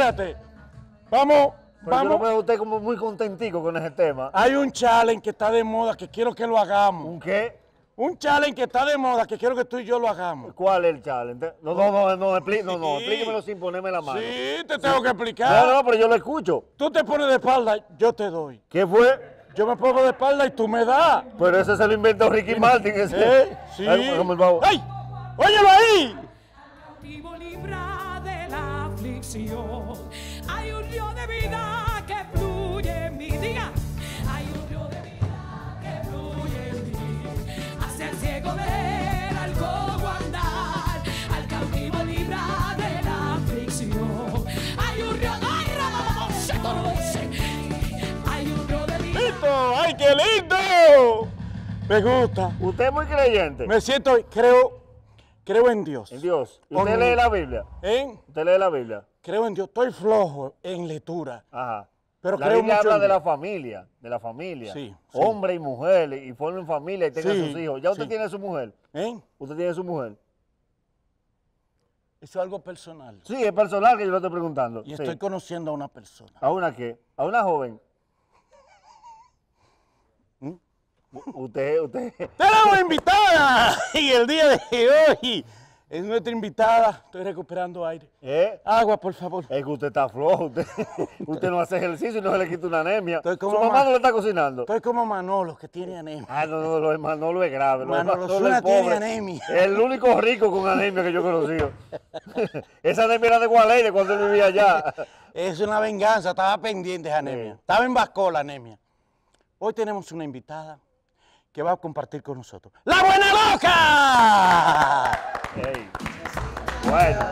espérate. Vamos, Pero yo lo vamos. veo a usted como muy contentico con ese tema. Hay un challenge que está de moda que quiero que lo hagamos. ¿Un qué? Un challenge que está de moda que quiero que tú y yo lo hagamos. ¿Cuál es el challenge? No, explíquemelo sin ponerme la mano. Sí, te tengo que explicar. No, pero yo lo escucho. Tú te pones de espalda, yo te doy. ¿Qué fue? Yo me pongo de espalda y tú me das. Pero ese se lo inventó Ricky Martin. Ese. Sí. Déjame el baúl. ¡Ay! ¡Óyelo ahí! Vivo libra de la aflicción. Hay un río de vida que fluye en mí. Diga, hay un río de vida que fluye en mí. Hace al ciego ver, al cojo andar, al cautivo libra de la aflicción. Hay un río, ay, hay un río de vida. ¡Listo! ¡Ay, qué lindo! Me gusta. ¿Usted es muy creyente? Me siento, creo en Dios. En Dios. ¿Y Con- usted lee la Biblia? ¿Eh? ¿Usted lee la Biblia? Creo en Dios. Estoy flojo en lectura. Ajá. Pero la creo Biblia mucho habla en de Dios. la familia. Sí, sí. Hombre y mujer, y formen familia y tengan Sí, sus hijos. ¿Ya usted sí. tiene su mujer? ¿Eh? ¿Usted tiene su mujer? Eso es algo personal. Sí, es personal que yo lo estoy preguntando. Y Sí. estoy conociendo a una persona. ¿A una qué? ¿A una joven? ¿Mm? Usted. ¡Tenemos invitada! Y el día de hoy es nuestra invitada. Estoy recuperando aire. Agua, por favor. Es que usted está flojo. Usted no hace ejercicio y no se le quita una anemia. Estoy Su como mamá no le está cocinando. Estoy como Manolo, que tiene anemia. Ah, no, lo de Manolo es grave. Lo de Manolo Manolo Zuna es pobre. tiene anemia. El único rico con anemia que yo he conocido. Esa anemia era de Gualey, de cuando él vivía allá. Es una venganza, estaba pendiente de anemia. Sí. Estaba en Bascó la anemia. Hoy tenemos una invitada que va a compartir con nosotros. ¡La Buena Loca! Ey. Bueno.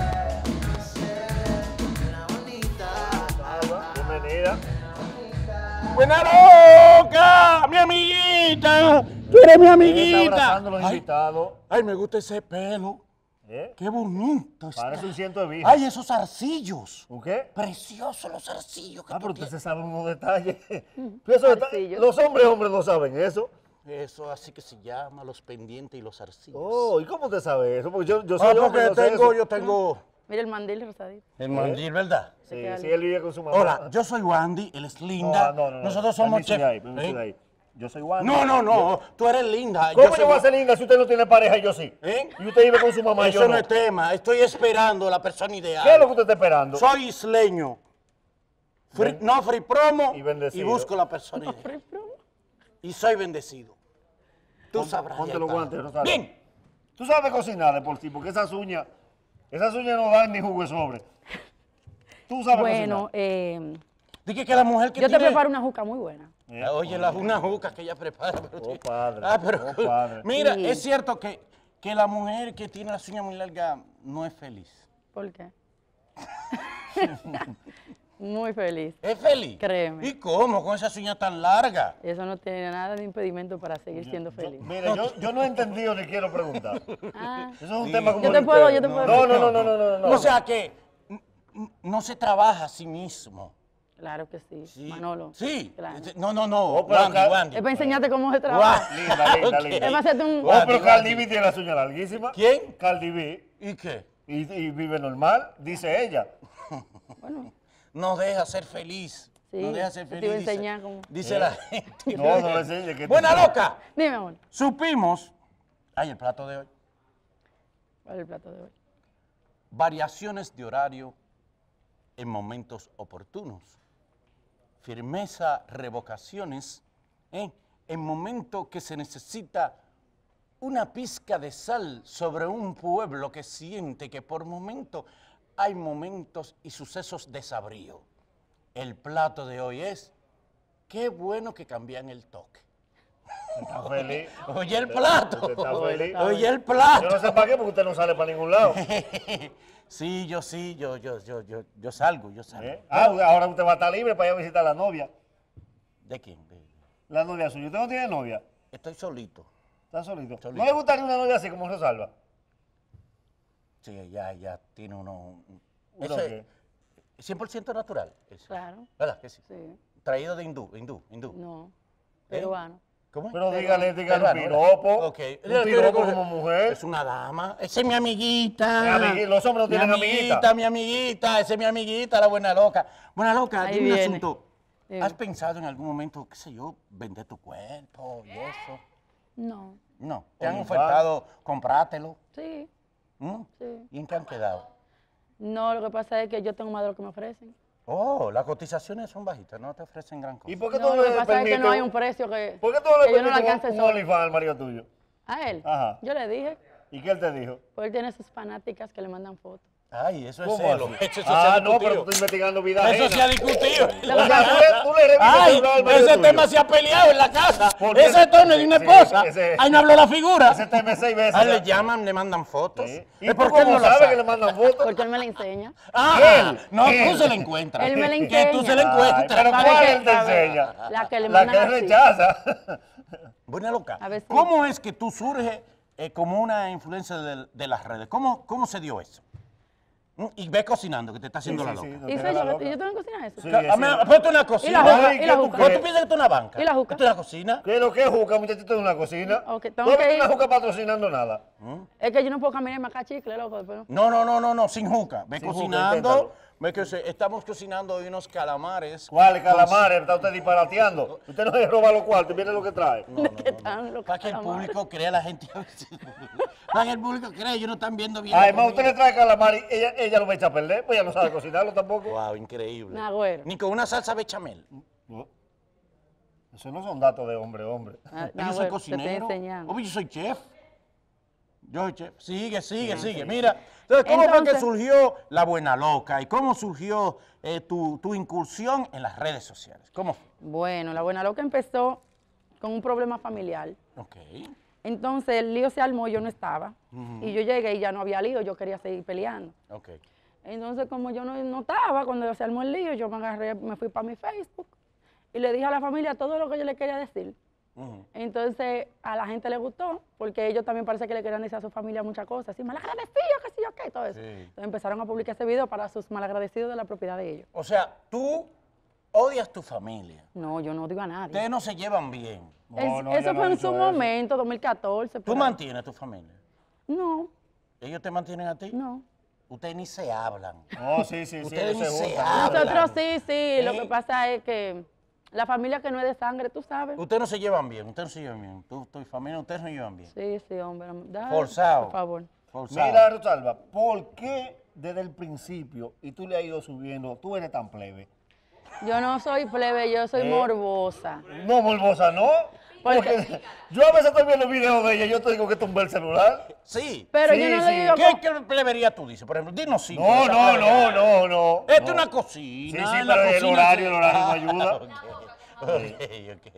Bienvenida. ¡Buena Loca! ¡Mi amiguita! ¡Tú eres mi Está amiguita! abrazando a los Ay, invitados. ay, me gusta ese pelo. ¿Eh? ¡Qué bonito está! Parece un ciento de vieja. ¡Ay, esos zarcillos! ¿Un qué? Preciosos los zarcillos que Ah, tú pero usted tienes. se sabe unos detalles. Pero esos Zarcillos. los hombres no saben eso. Eso así que se llama los pendientes y los zarcillos. Oh, ¿y cómo usted sabe eso? Porque yo soy Ah, hombre, porque no sé eso. yo tengo Mira el mandil rosadito. el mandil, ¿verdad? Sí, queda sí, lindo. él vive con su mamá. Hola, yo soy Wandy, él es Linda. No. Nosotros somos Permiso de chef. ahí, permiso de ahí. Yo soy Wanda. No, tú eres linda. ¿Cómo soy yo voy a ser linda si usted no tiene pareja y yo sí? ¿Eh? Y usted vive con su mamá y Eso yo no no. es tema, estoy esperando la persona ideal. ¿Qué es lo que usted está esperando? Soy isleño. No free promo Y bendecido. busco la persona ideal. Y soy bendecido. Tú sabrás. Ponte ya los está. guantes, Rosario. Bien. Tú sabes cocinar de por sí, porque esas uñas no dan ni jugo de sobre. Tú sabes Bueno, Dije que la mujer que yo te tiene... preparo una juca muy buena. cocinar. Oye, una juca que ella prepara. Pero Oh, padre. pero, Oh, padre. mira, Sí. es cierto que la mujer que tiene las uñas muy largas no es feliz. ¿Por qué? Muy feliz. ¿Es feliz? Créeme. ¿Y cómo? Con esas uñas tan largas. Eso no tiene nada de impedimento para seguir siendo feliz. Mire, yo no he entendido ni quiero preguntar. Ah, Eso es un Sí. tema como Yo te de puedo- ustedes. yo te puedo No. O sea que no se trabaja a sí mismo. claro que sí, Sí. Manolo. Sí. Claro. No. Oh, pero acá- Wandy. Es para enseñarte cómo se trabaja. Linda, Ok. linda. Es para hacerte un... Oh, pero Wandy. Cardi B tiene las uñas larguísimas. ¿Quién? Cardi B. ¿Y qué? Y vive normal, dice ella. Bueno, No deja ser feliz. Sí, No deja ser te feliz. iba a dice- enseñar cómo. Dice la gente. No le enseñe. que Buena loca. dime, amor, Supimos. Ay, el plato de hoy. ¿cuál es el plato de hoy? Variaciones de horario en momentos oportunos. Firmeza, revocaciones, en momentos que se necesita una pizca de sal sobre un pueblo que siente que por momentos hay momentos y sucesos de sabrío. El plato de hoy es, qué bueno que cambian el toque. Está feliz. Oye el plato. Usted está feliz. Oye el Yo plato. no sé para qué, porque usted no sale para ningún lado. Sí, yo salgo. ¿Eh? Ah, ahora usted va a estar libre para ir a visitar a la novia. ¿De quién? La novia suya. ¿Usted no tiene novia? Estoy solito. Está solito. Solito. ¿No le gustaría una novia así como Rosalba? Sí, ya tiene uno. ¿Uno Eso qué? es 100% natural. Eso. Claro, ¿Verdad que sí? sí. Traído de hindú. No, peruano. ¿Cómo es? Pero dígale un Peruano, piropo. Ok. Un piropo como mujer. Es una dama. Esa es mi amiguita. Los hombres no tienen amiguita. Mi amiguita, esa es mi amiguita, la buena loca. Buena loca, Ahí dime un viene. asunto. Sí. ¿Has pensado en algún momento, qué sé yo, vender tu cuerpo y eso? No, No. ¿Te han Onlyfans. ofertado comprártelo? sí, ¿Mm? sí. ¿Y en qué han quedado? No, lo que pasa es que yo tengo más de lo que me ofrecen. Oh, las cotizaciones son bajitas, no te ofrecen gran cosa. ¿Y por qué No, tú lo le que pasa es que permites? no hay un precio que, ¿Por qué tú no le que yo no lo permites alcance un solo. OnlyFans al marido tuyo? A él, Ajá. yo le dije, ¿Y qué él te dijo? pues él tiene sus fanáticas que le mandan fotos. Ay, eso es ¿Cómo celo. así? Eso se Ah, ha no, pero tú discutido. estás investigando vida Eso se ha ajena. discutido. O sea, tú le revisas el Ay, celular al marido ese tuyo. tema se ha peleado en la casa. ¿Por qué? Ese tono de una Sí, esposa. ese- Ahí no habló la figura. Ese tema 6 veces. Ah, ya. le llaman, le mandan fotos. Sí. ¿Y ¿Y por tú qué cómo no la sabes que sabe? le mandan fotos? Porque él me la enseña. Ah, Él, no, él. tú se la encuentras. Él me la Que tú se la Ay, encuentras. pero ¿Sabe ¿cuál qué? él te enseña? La que le La mandan que él así. rechaza. Buena loca. A ver si- ¿Cómo es que tú surges como una influencia de las redes? ¿Cómo se dio eso? Y ve cocinando, que te está haciendo la loca. no ¿Y te soy hagas yo, loca. yo tengo que cocinar eso? Sí. Ponte una cocina. ¿Y la juca? Ay, ¿Y ¿qué la tú juca? ¿Vos crees? tú piensas que tú es una banca? ¿Y la juca? ¿Esto es una cocina? ¿Qué es lo que es juca, muchachito, de una cocina? Ok, ¿Tú tengo has que visto ir. una juca patrocinando nada? Es que yo no puedo caminar y marcar chicle, loco. Después, ¿no? No, sin juca. Ve Sin juca, cocinando. inténtalo. Ve que estamos cocinando hoy unos calamares. ¿Cuáles calamares? Está usted disparateando. Usted no se roba los cuartos y viene lo que trae. ¿Qué tan loco? Para que el público crea, la gente. Para que el público crea, ellos no están viendo bien. Además, usted le trae calamar y ella lo va a echar a perder, pues ella no sabe cocinarlo tampoco. Wow, increíble. Nah, güero. Ni con una salsa bechamel. No. Eso no son datos de hombre, hombre. Ah, Yo nah, soy güero, te estoy cocinero. enseñando. Obvio, yo soy chef. Yo soy chef. Sigue. Mira, entonces, ¿cómo fue que Entonces- surgió La Buena Loca? ¿Y cómo surgió tu incursión en las redes sociales? ¿Cómo fue? Bueno, la buena loca empezó con un problema familiar. Ok. Entonces el lío se armó, yo no estaba. Y yo llegué y ya no había lío, yo quería seguir peleando. Ok. Entonces, como yo no estaba, cuando se armó el lío, yo me agarré, me fui para mi Facebook y le dije a la familia todo lo que yo le quería decir. Ujú. Entonces, a la gente le gustó, porque ellos también parece que le querían decir a su familia muchas cosas, así, malagradecidos, qué sé yo qué, todo eso. Sí. Entonces empezaron a publicar ese video para sus malagradecidos de la propiedad de ellos. O sea, tú odias tu familia. No, yo no digo a nadie. Ustedes no se llevan bien. Eso fue en su momento, 2014. ¿Tú por ahí. mantienes a tu familia? No, ¿Ellos te mantienen a ti? no. Ustedes ni se hablan. No, sí, Ustedes ni ellos se juntan. hablan. Nosotros sí, lo ¿Eh? que pasa es que la familia que no es de sangre, tú sabes. Ustedes no se llevan bien, ustedes no se llevan bien. Tu familia, ustedes no se llevan bien. Sí, hombre. Dale, Forzado. Por favor. Forzado. Mira, Rosalba, ¿por qué desde el principio, y tú le has ido subiendo, tú eres tan plebe? Yo no soy plebe, yo soy morbosa. No, morbosa, ¿no? Porque yo a veces estoy viendo videos de ella y yo te digo que tumbé el celular. Sí. Pero Sí, yo no sí. le digo... ¿Qué plebería tú dices? Por ejemplo, dinos cinco. No, esa no, plebería. no. Esta es no. una Sí, cocina. sí, en la pero el cocina horario tú- no ayuda. Ok.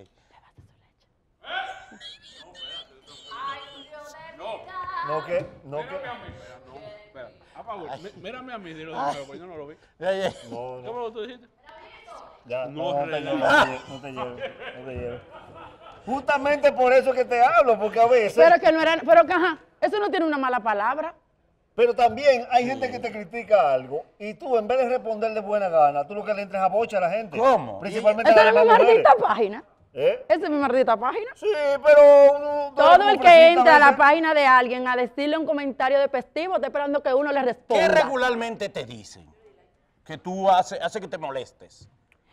No, que. Espera. A favor, mírame a mí, dilo de nuevo, porque yo no lo vi. Ya. No, no. ¿Cómo tú dijiste? Ya, No, no te relaja. lleves, no te lleves. Justamente por eso que te hablo, porque a veces. Pero que no era... Pero que, ajá, eso no tiene una mala palabra. Pero también hay gente que te critica algo y tú, en vez de responder de buena gana, tú lo que le entres a bocha a la gente. ¿Cómo? Principalmente Esa a es las mi demás mujeres. maldita página. ¿Eh? Esa es mi maldita página. Sí, pero. Todo el que entra a la página de alguien a decirle un comentario despectivo está esperando que uno le ¿Qué responda. regularmente te dicen? Que tú hace que te molestes.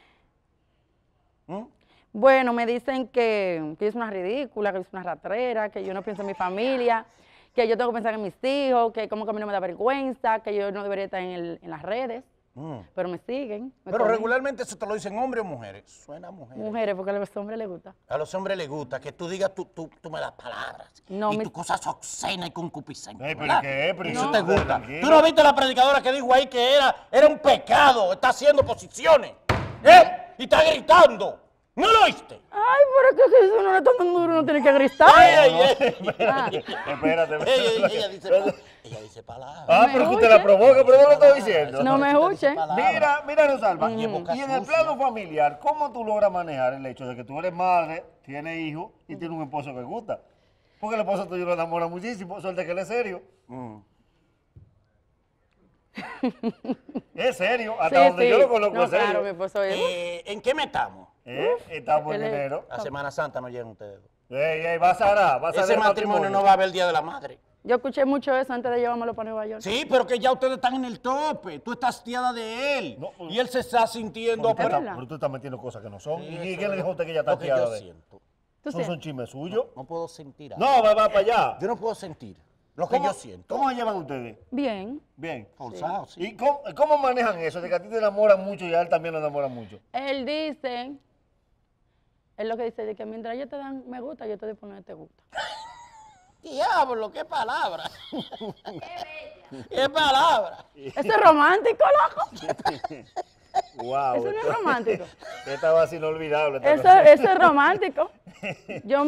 ¿Mm? Bueno, me dicen que yo soy una ridícula, que yo soy una ratrera, que yo no pienso en mi familia, que yo tengo que pensar en mis hijos, que como que a mí no me da vergüenza, que yo no debería estar en las redes. Mm. Pero me siguen. me Pero comentan. regularmente eso te lo dicen hombres o mujeres. Suena a mujeres. Mujeres, porque a los hombres les gusta. A los hombres les gusta que tú digas tú me das palabras. No, y me- tus cosas obscenas y concupiscentes. Pero ¿verdad? ¿qué? Pero Eso no. te gusta. Tranquilo. ¿Tú no viste la predicadora que dijo ahí que era un pecado? Está haciendo posiciones. ¿Eh? Y está gritando. ¿No lo oíste? Ay, pero es que si uno le está dando duro, uno tiene que gritar. Ah. Espérate, Ella dice palabras. Ah, ¿Me pero que usted la escucha? provoca, pero no lo estoy diciendo. No me escuche. Mira, Rosalba, Y en boca y en el sucia. plano familiar, ¿cómo tú logras manejar el hecho de que tú eres madre, tienes hijos y tienes un esposo que gusta? Porque el esposo tuyo lo enamora muchísimo, suerte que él es serio. Mm. Es serio, hasta Sí, donde sí. yo lo conozco No, es serio. pues, claro, mi esposo es... ¿En qué metamos? Estamos en Él es- enero. A Semana Santa no llegan ustedes. Ey, va a sarar Ese el matrimonio no va a haber el Día de la Madre. Yo escuché mucho eso antes de llevármelo para Nueva York. Sí, pero que ya ustedes están en el tope. Tú estás hastiada de él. No, pues- y él se está sintiendo... Pero, pero- verdad. pero tú estás metiendo cosas que no son. Sí, ¿Y eso quién le dijo a usted que ya está lo que yo fiada de él? siento. ¿Tú ¿Esos son sientes? chismes suyos? No puedo sentir algo. No, va para allá. Yo no puedo sentir lo que ¿Cómo- yo siento. ¿Cómo se llevan ustedes? Bien. Bien. Forzado, sí. ¿Y cómo manejan eso? De que a ti te enamoran mucho y a él también lo enamoran mucho. Él dice, es lo que dice, de que mientras ellos te dan me gusta, yo te doy poner te gusta. Diablo, qué palabra. Qué palabra. Eso es romántico, loco. Wow. Eso no es romántico. Esta va a ser inolvidable. esta Eso, cosa. eso es romántico. Yo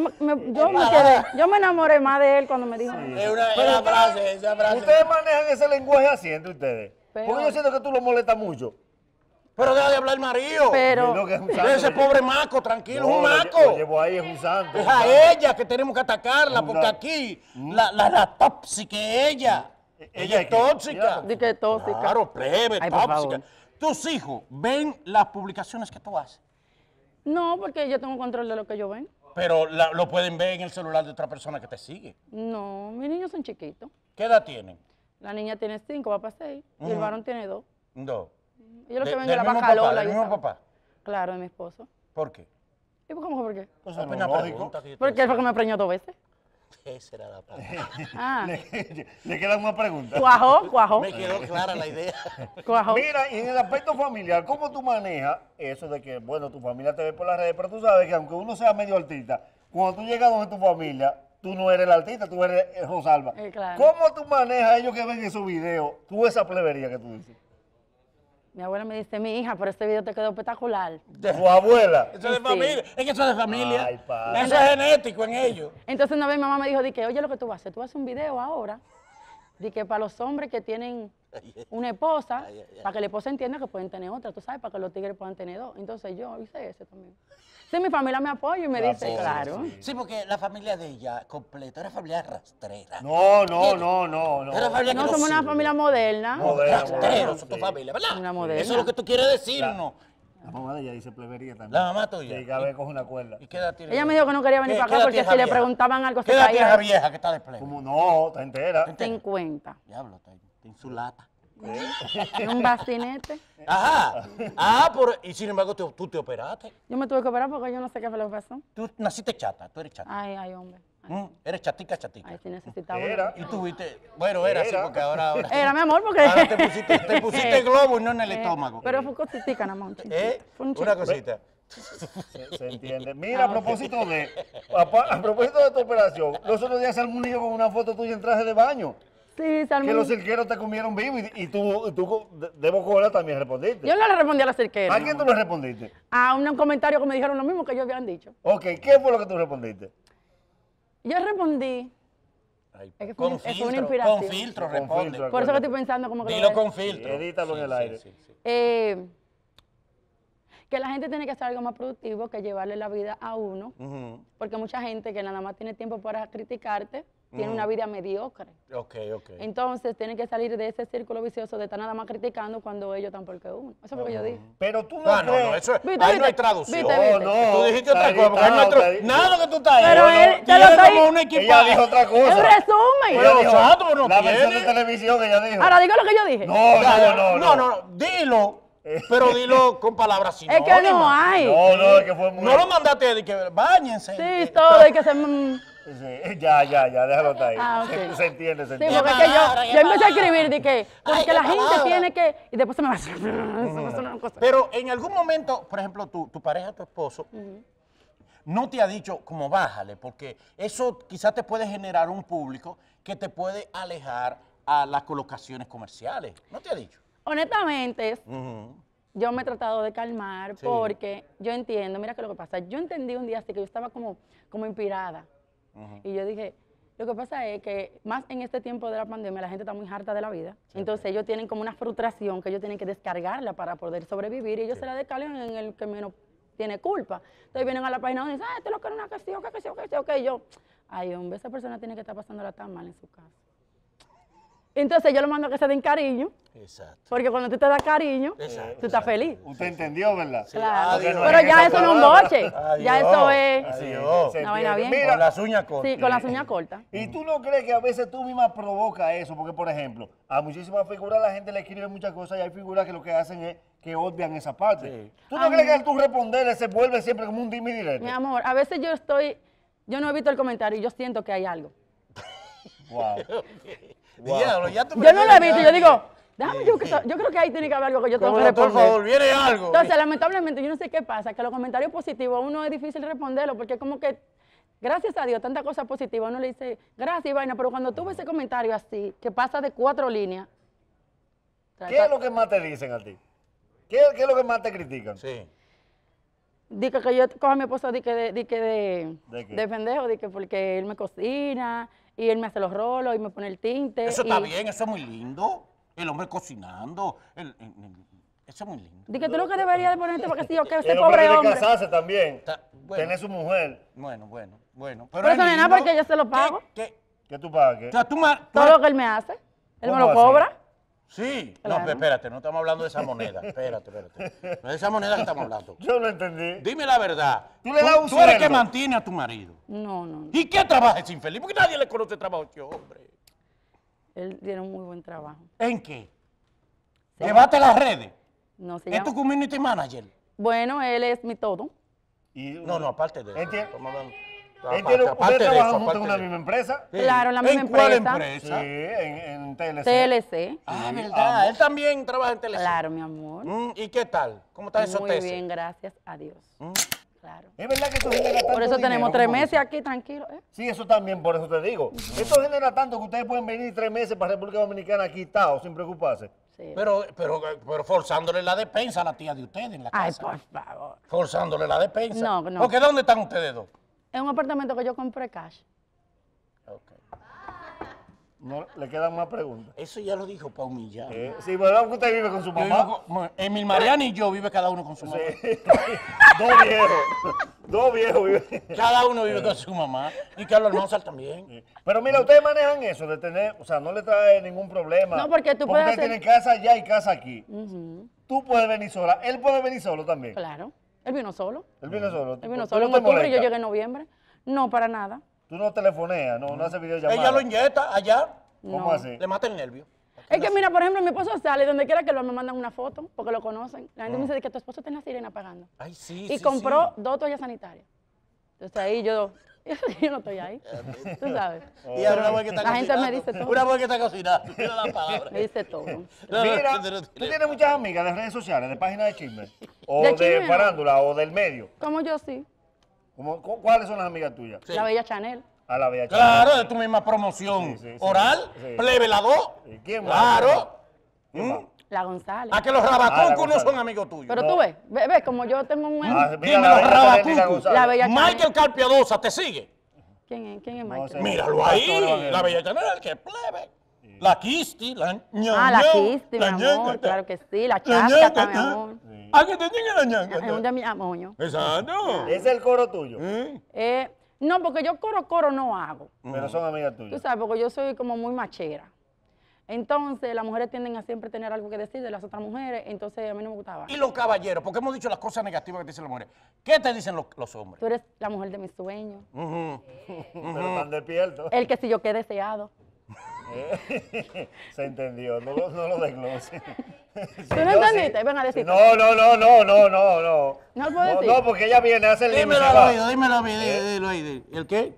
me enamoré más de él cuando me dijo. Es una frase, esa frase. ¿Ustedes manejan ese lenguaje así entre ustedes? Pero- Porque yo siento que tú lo molestas mucho. Pero deja de hablar el marido. Pero, Yo que es un santo, Ese lo pobre maco, tranquilo, No, es un lo maco. llevo ahí, es un santo. Es un a santo. ella que tenemos que atacarla, Un porque santo. aquí la tóxica es ella. ¿Ella Ella es qué? tóxica. di que tóxica. Claro, plebe, Ay, por tóxica. favor. Tus hijos ven las publicaciones que tú haces, No, porque yo tengo control de lo que yo ven. pero lo pueden ver en el celular de otra persona que te sigue. No, mis niños son chiquitos. ¿Qué edad tienen? La niña tiene 5, va para 6. Y el varón tiene 2. No. Yo lo que ven es ¿Del la mismo vaca papá, Lola. del y mismo esa- papá? Claro, de mi esposo. ¿Por qué? ¿Y cómo por qué? Pues Es eso no una es lógico. pregunta que yo te Porque él fue que me preñó 2 veces. Esa era la palabra. Ah, Le quedan más preguntas. cuajó. Me quedó clara la idea. Cuajó. Mira, y en el aspecto familiar, ¿cómo tú manejas eso de que, bueno, tu familia te ve por las redes, pero tú sabes que aunque uno sea medio artista, cuando tú llegas donde tu familia, tú no eres el artista, tú eres Rosalba. Claro. ¿Cómo tú manejas ellos que ven esos videos, tú esa plebería que tú dices? Mi abuela me dice, mi hija, pero este video te quedó espectacular. Tu abuela. Eso es de Sí. familia. Es que eso es de familia. Ay, padre. Eso es genético en ellos. Entonces una vez mi mamá me dijo, di que, oye lo que tú vas a hacer, tú vas a hacer un video ahora, de que para los hombres que tienen una esposa, para que la esposa entienda que pueden tener otra, tú sabes, para que los tigres puedan tener 2. Entonces yo hice ese también. Sí, mi familia me apoya y me dice, apoya, claro. Sí, porque la familia de ella completa era familia rastrera. No. Era familia que No somos una sirve. familia moderna. Moderna, Rastreros, sí. tu familia, ¿verdad? Una moderna. Eso es lo que tú quieres decirnos. La mamá de ella dice plebería también. La mamá tuya. Sí, cada vez coge una cuerda. ¿Y qué edad tiene? Ella me dijo que no quería venir ¿Qué- para qué acá edad porque tiene si esa le vieja? preguntaban algo se ¿Qué edad tiene esa caía. vieja que está de plebe? ¿Cómo no? ¿Está entera? 50. Diablo, está en su lata. En un bastinete. Ajá. Y sin embargo tú te operaste. Yo me tuve que operar porque yo no sé qué fue lo que pasó. Tú naciste chata, tú eres chata. Ay, hombre. Eres chatica. Ay, sí necesitaba. Era. Y tú viste, bueno, era así Era. porque ahora. Era, mi amor, porque... Ahora te pusiste globo y no en el estómago. Pero fue cositica nada más. un chiquito. Fue un Una chiquito. cosita. Se entiende. Mira, a propósito de tu operación, los otros días salió un niño con una foto tuya en traje de baño. Sí, Salmón. Que los cirqueros te comieron vivo y tú de bocola también respondiste. Yo no le respondí a la cerquera. ¿A quién tú le respondiste? A un comentario que me dijeron lo mismo que ellos habían dicho. Ok, ¿qué fue lo que tú respondiste? Yo respondí, Ay, Es que fue con una filtro, inspiración. con filtro, Con responde. filtro. por eso que estoy pensando como que... lo Dilo voy a- con filtro. edítalo en el aire. Sí. que la gente tiene que hacer algo más productivo que llevarle la vida a uno, Ujú. porque mucha gente que nada más tiene tiempo para criticarte, tiene una vida mediocre. Ok. Entonces tienen que salir de ese círculo vicioso de estar nada más criticando cuando ellos están porque uno. Eso es lo que yo dije. Pero tú no No, crees... eso es, ¿Viste, ahí viste? no hay traducción. ¿Viste? No, Tú dijiste otra está cosa, porque ahí no hay editado, nada de lo que tú estás Pero ahí. él- Tú te lo eres estoy- como un equipo. Ella dijo otra Es un cosa. resumen. Pero Ella dijo, nosotros no la versión de tiene. televisión que ella dijo. Ahora digo lo que yo dije. No. Dilo, pero dilo con palabras Es que no sinónimas. hay. No, es que fue muy... No lo mandaste de que báñense. Sí, todo hay que ser... Sí, ya, déjalo estar ahí. Ah, ok. Se entiende, Sí, se entiende. porque es que palabra, yo qué empecé a palabra. escribir de que, porque qué la gente palabra. tiene que... Y después se me va a hacer... una cosa. Pero en algún momento, por ejemplo, tu pareja, tu esposo, no te ha dicho como bájale, porque eso quizás te puede generar un público que te puede alejar a las colocaciones comerciales. ¿No te ha dicho? Honestamente, Ujú. yo me he tratado de calmar Sí. porque yo entiendo, mira que lo que pasa, yo entendí un día así que yo estaba como inspirada. Y yo dije, lo que pasa es que más en este tiempo de la pandemia la gente está muy harta de la vida. Entonces ellos tienen como una frustración que ellos tienen que descargarla para poder sobrevivir y ellos se la descargan en el que menos tiene culpa. Entonces vienen a la página y dicen, esto es lo que era una canción, que yo, ay hombre, esa persona tiene que estar pasándola tan mal en su casa. Entonces yo lo mando a que se den cariño, Exacto. porque cuando tú te das cariño, Exacto, tú estás feliz. Usted entendió, ¿verdad? Claro. Adiós. Pero ya eso no es un boche. Adiós. Ya eso es Adiós. Se una vaina entiende. bien. Mira, Con las uñas cortas. Sí, con las uñas cortas. ¿y tú no crees que a veces tú misma provoca eso? Porque, por ejemplo, a muchísimas figuras la gente le escribe muchas cosas y hay figuras que lo que hacen es que obvian esa parte. Sí. ¿Tú no crees que al tú responderle se vuelve siempre como un dime y direte? Mi amor, a veces yo no evito el comentario y yo siento que hay algo. Wow. Diablo, ya tú me Yo no lo tienes evito, ya. yo digo, déjame yo creo que ahí tiene que haber algo que yo tengo Como que doctor, por responder. favor, viene algo. Entonces, lamentablemente, yo no sé qué pasa, que los comentarios positivos uno es difícil responderlo porque como que, gracias a Dios, tanta cosa positiva, uno le dice, gracias y vaina, pero cuando tú ves ese comentario así, que pasa de 4 líneas, ¿Qué es lo que más te dicen a ti? ¿Qué es lo que más te critican? Sí. Dice que yo cojo a mi esposo ¿De qué? de pendejo, de que porque él me cocina y él me hace los rolos y me pone el tinte. Eso está y- bien, eso es muy lindo. El hombre cocinando. Eso es muy lindo. Di que tú lo que deberías de ponerte para que sí, o que ese El hombre pobre debe hombre. casarse también. Bueno. Tener su mujer. Bueno. Pero eso no es nada lindo. porque yo se lo pago. ¿Qué tú pagas? ¿Qué? O sea, Todo lo que él me hace, él me ¿Cómo lo así? cobra. Sí. Claro. No, espérate, no estamos hablando de esa moneda. Espérate. No es de esa moneda que estamos hablando. Yo no entendí. Dime la verdad. Tú le das un Tú eres sueldo. que mantiene a tu marido. No. ¿Y qué trabaja ese infeliz? Porque nadie le conoce trabajo a este hombre. Él tiene un muy buen trabajo. ¿En qué? Debate las redes. No se ¿Es llama. tu community manager? Bueno, él es mi todo. Y No, aparte de eso. Entiendo. Estamos hablando- Entiendo, aparte ¿ustedes de trabajan eso, juntos en aparte una de- misma empresa? Sí. Claro, en la misma ¿En cuál empresa. Sí, empresa? en TLC. TLC. Ah, verdad. Él también trabaja en televisión. Claro, mi amor. ¿Y qué tal? ¿Cómo está eso, Muy Tese? bien, gracias a Dios. Claro. Es verdad que eso genera tanto Por eso dinero, tenemos 3 como meses dicen. aquí tranquilos. ¿eh? Sí, eso también, por eso te digo. Esto genera tanto que ustedes pueden venir 3 meses para República Dominicana quitados, sin preocuparse. Sí. Pero forzándole la despensa a la tía de ustedes en la Ay, casa. por favor. Forzándole la despensa. No. Porque ¿dónde están ustedes dos? Es un apartamento que yo compré cash. Ok. No le quedan más preguntas. Eso ya lo dijo para humillar. Sí, ¿verdad que usted vive con su Yo vivo mamá? Emil Mariana y yo vive cada uno con su mamá. Sí. Dos viejos. Dos viejos viven. Cada uno vive con su mamá. Y Carlos Almanzar también. Pero mira, ustedes manejan eso de tener, o sea, no le trae ningún problema. No, porque tú puedes ustedes hacer- tienen casa allá y casa aquí. Ujú, Tú puedes venir sola. Él puede venir solo también. Claro. Él vino solo. Él viene solo. Él vino ¿Tú solo no en te octubre y yo molesta? llegué en noviembre. No, para nada. Tú no telefoneas, no haces videollamadas. Ella lo inyecta allá, ¿Cómo No. así? le mata el nervio. Es que mira, por ejemplo, mi esposo sale y donde quiera que lo me mandan una foto porque lo conocen. La gente me dice que tu esposo está en la sirena pagando. Ay, sí, Y sí, compró sí. 2 toallas sanitarias. Entonces ahí yo no estoy ahí. Tú sabes. Y ahora una mujer que está La gente me cocinando. dice todo. Una mujer que está cocinando. Mira la palabra. Me dice todo. Mira, tú tienes muchas amigas de redes sociales, de páginas de chisme, o ¿De de, chisme no? farándula, o del medio. Como yo sí. ¿Cuáles son las amigas tuyas? Sí. La Bella Chanel. A la bella Claro, de tu misma promoción. Sí, sí, sí. Oral, Sí. plebe la dos. ¿Y quién más? Claro. ¿Quién más? La González. A que los Ah, la rabacucos no González. son amigos tuyos. Pero No. tú ves, como yo tengo un... Ah, mira, Dime la los bella Chanel y la rabacucos. González. La bella Chanel. Michael Carpiadosa te sigue. ¿Quién es No Michael? sé. Míralo Pastor ahí. Evangelio. La bella Chanel, que es plebe. La Kisti, la ña. La Kisti, mi amor, claro que sí. La Chasca, mi amor. ¿A que te llegue la ñanga? Es un de mi amor. Exacto. ¿Es el coro tuyo? No, porque yo coro no hago. Pero son amigas Tú tuyas. sabes, porque yo soy como muy machera. Entonces, las mujeres tienden a siempre tener algo que decir de las otras mujeres, entonces a mí no me gustaba. Y los caballeros, porque hemos dicho las cosas negativas que te dicen las mujeres. ¿Qué te dicen los hombres? Tú eres la mujer de mis sueños, Ujú. Pero están despiertos. el que si yo quede deseado. Se entendió, no lo desglose. ¿Tú no entendiste? Ven a decir. No. ¿No lo puedo decir? No, porque ella viene a hacer el Dímelo al oído, dímelo al oído, dilo ahí. ¿El qué?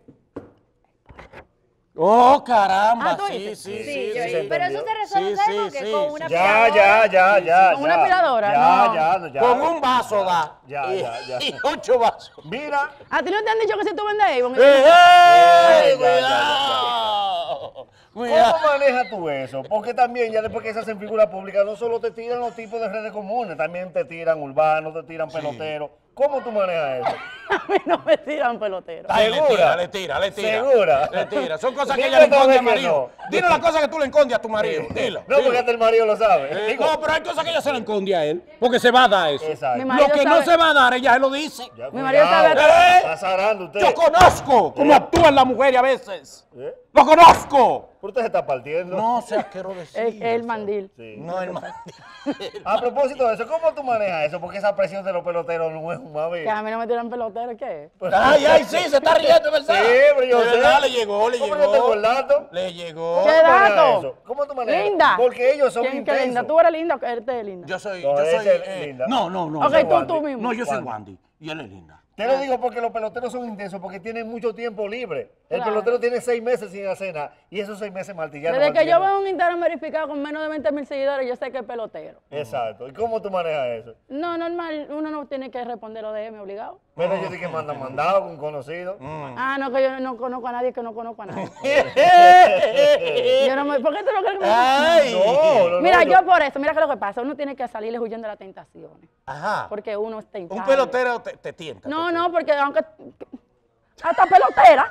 Oh, caramba, Ah, ¿tú sí, dices? sí, Sí, sí. yo- sí. pero eso se resuelve, Sí, ¿sabes sí, con qué? sí, Con sí, una sí. Ya. ¿Con una aspiradora? No. Ya. Con un vaso da. Ya. Y 8 vasos. Mira, ¿A ti no te han dicho que si tú vendes Avon? ¡Ey! ya, ¡Cuidado! ¿cómo Cuidado. manejas tú eso? Porque también ya después que se hacen figuras públicas, no solo te tiran los tipos de redes comunes, también te tiran urbanos, te tiran peloteros. ¿Cómo tú manejas eso? A mí no me tiran pelotero. Ay, ¿Segura? le tira. ¿Segura? Le tira. Son cosas que Dime ella le otra esconde vez al que marido. no. Dile las cosas que tú le escondes a tu marido. Dilo. No, porque hasta el marido lo sabe. Digo, No, pero hay cosas que ella se le esconde a él. Porque se va a dar eso. exacto. Mi marido Lo que no sabe- se va a dar, ella se lo dice. Ya, Mi marido cuidado. sabe- Está zarando usted. Yo conozco cómo actúan las mujeres a veces. ¿Eh? Lo conozco. Pero usted se está partiendo. No seas quiero decir. El mandil. Sí. No, hermano. A propósito de eso, ¿cómo tú manejas eso? Porque esa presión de los peloteros no es un mami. Que a mí no me tiran pelotero, ¿qué? Ay, ay, sí, se está riendo, ¿verdad? Sí, pero yo De sé. verdad, le llegó, le ¿Cómo llegó. yo tengo el dato? Le llegó. ¿Qué ¿Cómo tú manejas dato? eso? ¿Cómo tú manejas? Linda. Porque ellos son ¿Quién que intensos. linda? ¿Tú eres linda o eres de linda? Yo soy, No, yo esa soy. es linda. No, no, no. Ok, yo- Wandy. tú mismo. No, yo soy Wandy. Wandy. Y él es linda. Te lo digo porque los peloteros son intensos porque tienen mucho tiempo libre. El Claro. pelotero tiene 6 meses sin hacer nada y esos 6 meses martillando. Desde que yo martillando. veo un Instagram verificado con menos de 20,000 seguidores, yo sé que es pelotero. Exacto. ¿Y cómo tú manejas eso? No, normal, uno no tiene que responder los DM obligado. Pero yo sé que mandan mandado con conocido. Ah, no, que yo no conozco a nadie que no conozco a nadie. Yo no me, ¿por qué tú no crees que me Ay. No, Mira, no, yo por eso, mira que lo que pasa, uno tiene que salirle huyendo de las tentaciones. Ajá. Porque uno está Un pelotero te tienta. No, te no, porque aunque hasta pelotera,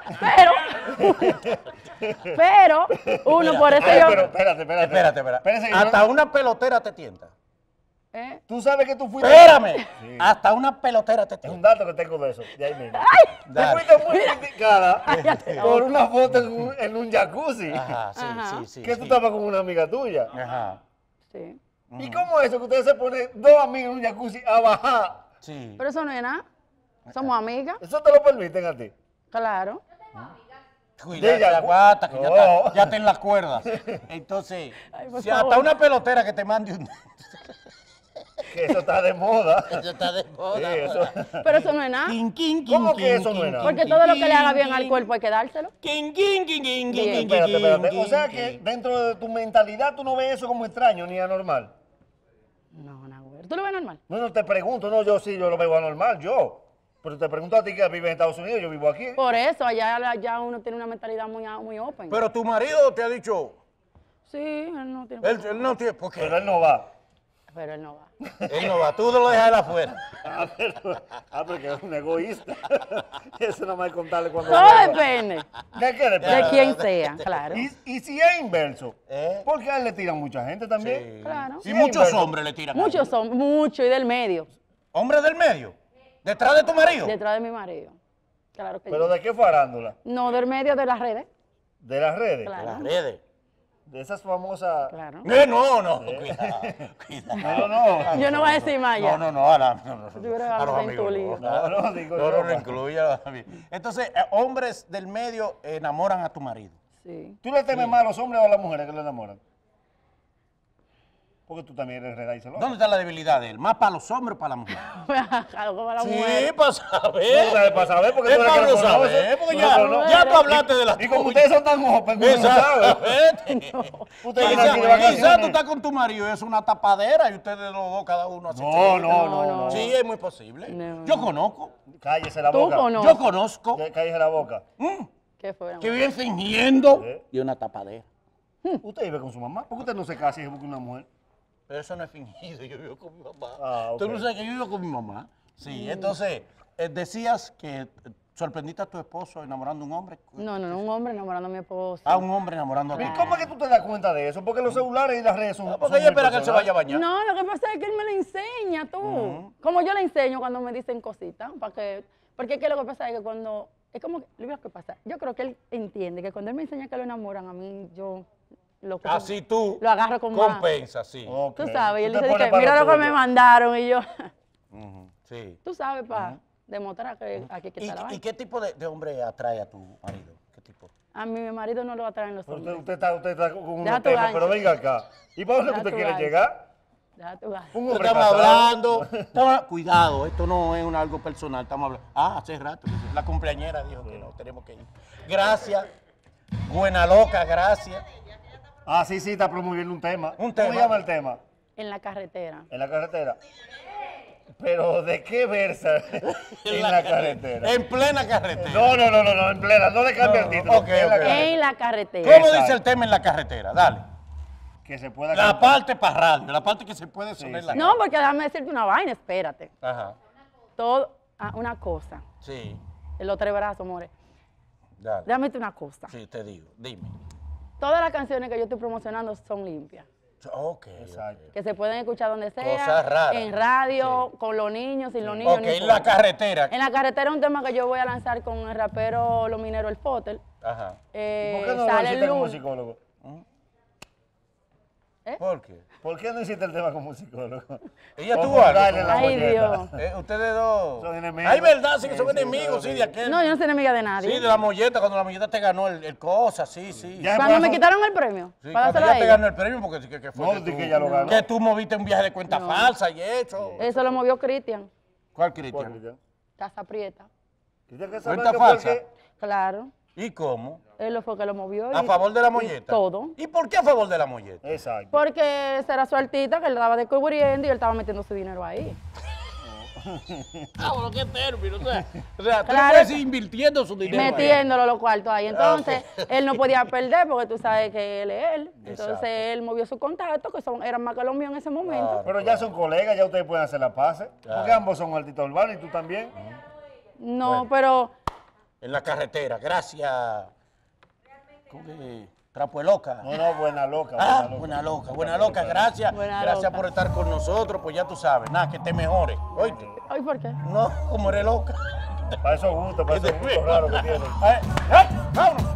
pero uno por eso Ay, yo. pero espérate. Espérate, espérate. Espérese, yo Hasta no- una pelotera te tienta. ¿Eh? Tú sabes que tú fuiste... Espérame. Sí. Hasta una pelotera te Es un tienta. dato que tengo de eso, de ahí mismo. Tú Dale. fuiste muy criticada Cállate la por boca. una foto en un jacuzzi. Ajá, sí, Ajá. sí, sí. Que tú sí. estabas con una amiga tuya. Ajá. Sí. ¿Y cómo es eso que ustedes se ponen dos amigos en un jacuzzi a bajar? Sí. Pero eso no es nada. Somos amigas, ¿Eso te lo permiten a ti? claro. Cuidado, Ella- aguanta, que ya, No. ya está en las cuerdas. Entonces, Ay, por si favor. hasta una pelotera que te mande un... Que eso está de moda. Eso está de Sí, moda. eso. Pero eso no es nada. Quin, quin, quin, ¿Cómo que quin, eso no quin, es nada? quin, Porque todo lo que le haga quin, bien al quin, cuerpo hay que dárselo. quin, quin, quin, quin, quin, Bien. quin, Espérate. quin, O sea quin, que quin. dentro de tu mentalidad tú no ves eso como extraño ni anormal. No, no, güey. ¿Tú lo ves normal? No, te pregunto, no, yo sí, yo lo veo anormal, yo. Pero te pregunto a ti que vives en Estados Unidos, yo vivo aquí. Por eso, allá uno tiene una mentalidad muy open. Pero tu marido te ha dicho, Sí, él no tiene. él no tiene, ¿por Pero qué? él no va. Pero él no va. Él no va, tú lo dejas él afuera. Porque es un egoísta. Eso no me contarle cuando Todo vuelva. depende ¿De qué de depende? quién sea, claro. Y si es inverso, ¿Eh? porque a él le tiran mucha gente también. Sí. Claro. Y muchos hombres le tiran. a él. Muchos son, mucho y del medio, ¿Hombres del medio? ¿Detrás de tu marido? detrás de mi marido. Claro que ¿Pero sí. de qué farándula? No, del medio de las redes. ¿De las redes? De Claro. las redes. De esas famosas... Claro. No, cuidado, cuidado. No. Yo no voy a decir más ya. No, a los Tú eres algo amigos intulido. No, digo No, yo. no incluya. Entonces, hombres del medio enamoran a tu marido. Sí. ¿Tú le temes más a los hombres o a las mujeres que le enamoran? Porque tú también eres reda y celosa. ¿Dónde está la debilidad de él? ¿Más para los hombres o para las mujeres? Algo para la Sí, mujer. para No, saber. sabes, para saber, porque Es tú eres que para lo no saber, conoces. porque Tú ya, lo conoces. ya tú hablaste de las Y como ustedes son tan open, tú no sabes. Ustedes vienen aquí de Quizás vacaciones. tú estás con tu marido y es una tapadera y ustedes los dos, cada uno hace No, chiquito. no. Sí, es muy posible. No, Yo conozco. Cállese la Tú boca. conoces. Yo conozco. Cállese la boca. ¿Qué fue? Que viven fingiendo ¿Eh? y una tapadera. Usted vive con su mamá. ¿Por qué usted no se casa y se busca una mujer? Pero eso no es fingido, yo vivo con mi mamá. Ah, ok. Tú no sabes que yo vivo con mi mamá. Sí, entonces, decías que sorprendiste a tu esposo enamorando a un hombre. No, un hombre enamorando a mi esposo. A un hombre enamorando a tu ¿Y cómo es que tú te das cuenta de eso? Porque los celulares y las redes son. Porque son ella muy espera que él se vaya a personales. bañar. No, lo que pasa es que él me lo enseña, tú. Como yo le enseño cuando me dicen cositas, porque es que lo que pasa es que cuando, es como, lo que pasa, yo creo que él entiende que cuando él me enseña que lo enamoran, a mí yo lo que Así tú lo agarro con más. compensa, sí. Ok. Tú sabes, y él Tú te dice pones que para mira lo que tuyo. me mandaron y yo, Ujú, sí. tú sabes, para demostrar que aquí que está la ¿Y vaina. qué tipo de hombre atrae a tu marido? ¿Qué tipo? A mi marido no lo atraen los Pero hombres. usted está con unos Deja tu temas, gancho. pero venga acá. ¿Y para dónde Deja usted tu quiere gancho. llegar? Deja tu gato. Un hombre Estamos casado. hablando. Cuidado, esto no es algo personal. Estamos hablando. Hace rato. La cumpleañera dijo que no, tenemos que ir. Gracias. Buena loca, gracias. Ah, sí, está promoviendo un tema. Un ¿Cómo tema. se llama el tema? En la carretera. En la carretera. Pero ¿de qué versa en la carretera? En plena carretera. No, en plena, no le cambie el título. ok, en la ok. carretera. En la carretera. ¿Cómo Exacto. dice el tema en la carretera? Dale. Que se pueda La cantar. parte para radio, la parte que se puede sonar sí. la No, porque déjame decirte una vaina, espérate. Ajá. Todo, una cosa. Sí. En los tres brazos, more. Dale. Déjame decirte una cosa. Sí, te digo. Dime. Todas las canciones que yo estoy promocionando son limpias. Ok. Exacto. Que se pueden escuchar donde sea. Cosas raras. En radio, Sí. con los niños, sin los niños. Ok, no en importa. la carretera. En la carretera es un tema que yo voy a lanzar con el rapero Los Mineros El Fotel. Ajá. ¿Por qué no lo Sale el hiciste como lunes. psicólogo? ¿Por qué? ¿Por qué no hiciste el tema como un psicólogo? Ella Por tuvo algo. montarle la Ay, molleta. Dios. Ustedes dos. Son enemigos. Ay, verdad, sí que son Sí, sí, enemigos, sí, sí. de aquel. No, yo no soy enemiga de nadie. Sí, de la molleta, cuando la molleta te ganó el cosa, sí, sí. Ya. Cuando me Paso- quitaron el premio, Sí, para cuando dárselo ella a te ella. ganó el premio, porque sí que fue No, que di tú, que ella lo ganó. que tú moviste un viaje de cuenta falsa y eso. Eso lo movió Cristian, ¿Cuál, ¿Cuál, Cristian? Cristian? Casa Prieta. Cristian Cuenta Casablanca falsa. fue Claro, ¿Y cómo? él lo fue que lo movió. ¿A y- favor de la y molleta? Todo. ¿Y por qué a favor de la molleta? Exacto. Porque ese era su artista que él estaba descubriendo y él estaba metiendo su dinero ahí. Ah, bueno, qué término. O sea, tú Claro. no puedes ir invirtiendo su dinero. ahí. Metiéndolo los cuartos ahí. Entonces, ok. él no podía perder porque tú sabes que él es él. Entonces, Exacto. él movió su contacto, que eran más que los míos en ese momento. Claro. Pero ya son colegas, ya ustedes pueden hacer la paz. Claro. Porque ambos son artistas urbanos y tú también. No, pero En la carretera, gracias. ¿Cómo que? Trapo de loca. No, buena loca. Ah, buena loca. buena loca, gracias. Buena Gracias loca. por estar con nosotros, pues ya tú sabes. Nada, que te mejores. Oíste. ay, ¿por qué? No, como eres loca. Para esos gustos raros que tienen. Ay, ay, vámonos.